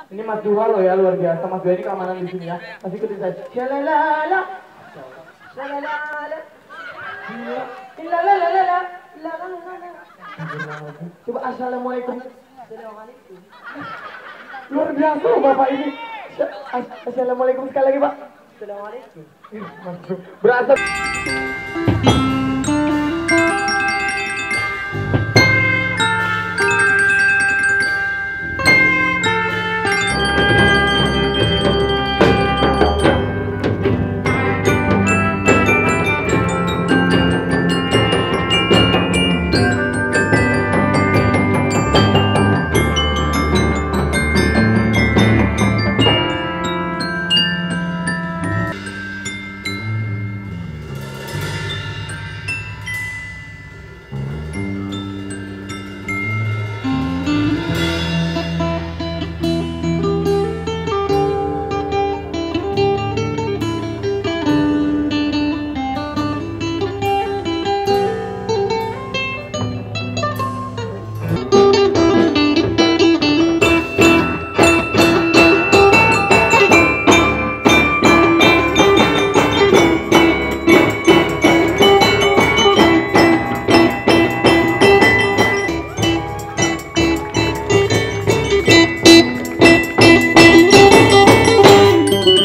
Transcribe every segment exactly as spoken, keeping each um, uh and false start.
Ini Mas Duha loh ya, luar biasa. Mas Duha ini keamanan di sini ya. Masih ikutin saya. Shalalala. Shalalala. Ilalalala. Ilalalala. Coba assalamualaikum. Assalamualaikum. Luar biasa loh Bapak ini. Assalamualaikum sekali lagi Pak. Assalamualaikum. Berasa.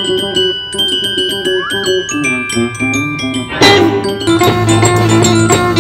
Thank you.